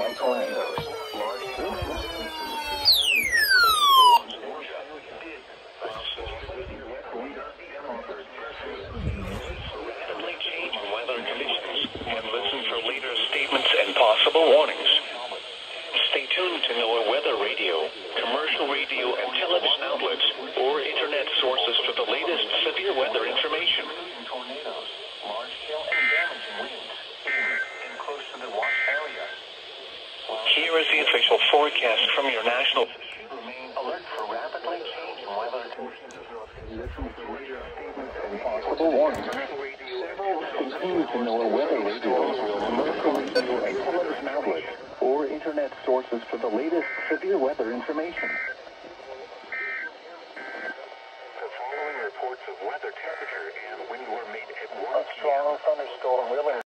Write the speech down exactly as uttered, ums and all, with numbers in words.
and tornadoes. Rapidly changing weather conditions, and listen for later statements and possible warnings. Stay tuned to NOAA Weather Radio, commercial radio and television outlets, or internet sources for the latest severe weather information. Tornadoes, large-scale and damaging winds in and close to the watch area. Here is the official forecast from your national. Remain alert for rapidly changing weather conditions. Listen for later statements and possible warnings. Continue to NOAA Weather Radio, commercial radio and television outlets, or internet sources for the latest severe weather information. The following reports of weather temperature and wind were made at one strong thunderstorm will